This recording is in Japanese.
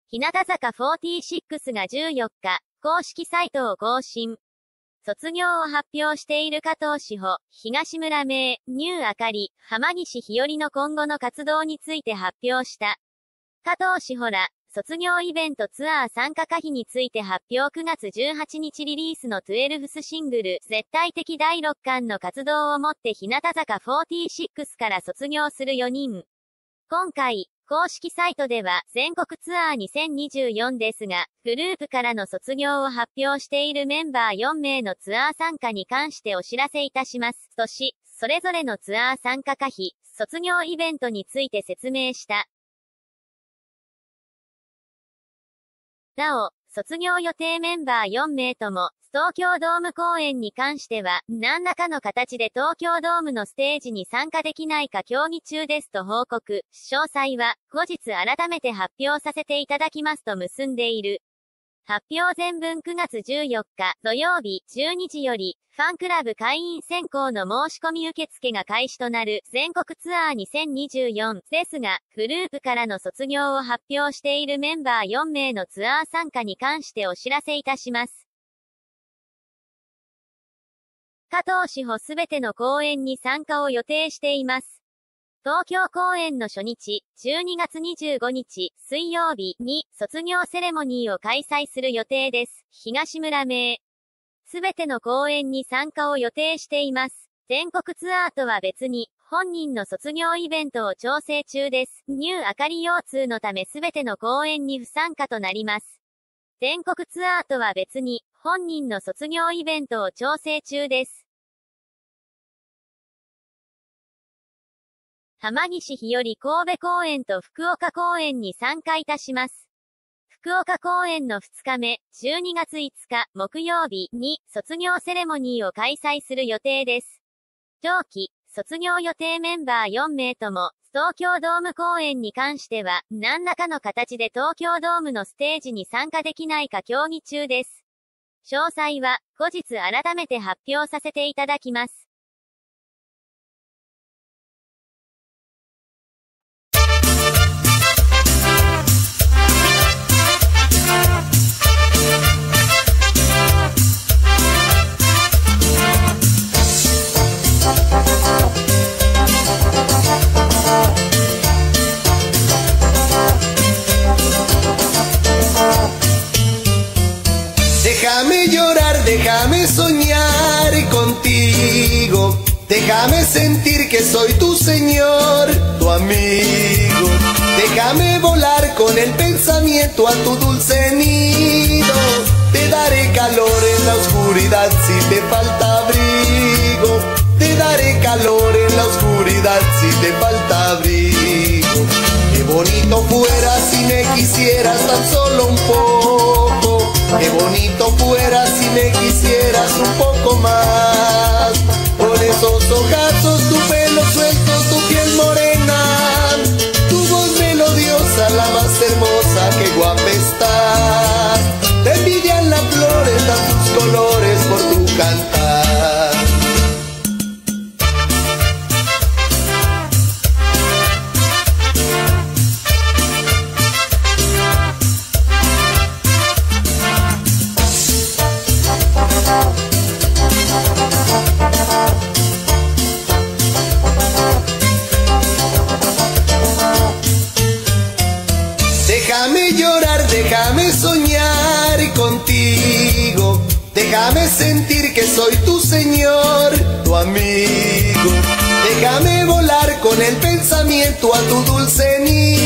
日向坂46が14日、公式サイトを更新。卒業を発表している加藤史帆、東村芽衣、ニューあかり、浜岸ひよりの今後の活動について発表した。加藤史帆ら、卒業イベントツアー参加可否について発表。9月18日リリースの12thシングル、絶対的第6巻の活動をもって日向坂46から卒業する4人。今回、公式サイトでは全国ツアー2024ですが、グループからの卒業を発表しているメンバー4名のツアー参加に関してお知らせいたします。とし、それぞれのツアー参加可否、卒業イベントについて説明した。なお、卒業予定メンバー4名とも、東京ドーム公演に関しては、何らかの形で東京ドームのステージに参加できないか協議中ですと報告。詳細は、後日改めて発表させていただきますと結んでいる。発表全文9月14日土曜日12時より、ファンクラブ会員選考の申し込み受付が開始となる全国ツアー2024ですが、グループからの卒業を発表しているメンバー4名のツアー参加に関してお知らせいたします。加藤史帆すべての公演に参加を予定しています。東京公演の初日、12月25日、水曜日に卒業セレモニーを開催する予定です。東村芽衣。すべての公演に参加を予定しています。全国ツアーとは別に、本人の卒業イベントを調整中です。ニューあかり腰痛のためすべての公演に不参加となります。全国ツアーとは別に、本人の卒業イベントを調整中です。浜岸ひより神戸公演と福岡公演に参加いたします。福岡公演の2日目、12月5日木曜日に卒業セレモニーを開催する予定です。上記、卒業予定メンバー4名とも、東京ドーム公演に関しては、何らかの形で東京ドームのステージに参加できないか協議中です。詳細は、後日改めて発表させていただきます。 Déjame llorar, déjame soñar contigo. Déjame sentir que soy tu señor, tu amigo. Déjame volar con el pensamiento a tu dulce nido. Te daré calor en la oscuridad si te falta abrigo. Te daré calor en la oscuridad si te falta abrigo. Qué bonito fuera si me quisieras tan solo un poco. Qué bonito fuera si me quisieras un poco más. Con esos ojazos, tu pelo suelto, tu piel morena, tu voz melodiosa, la más hermosa, qué guapa estás. Te envidian las flores, dan tus colores por tu cantar. Déjame llorar, déjame soñar contigo. Déjame sentir que soy tu señor, tu amigo. Déjame volar con el pensamiento a tu dulce nido.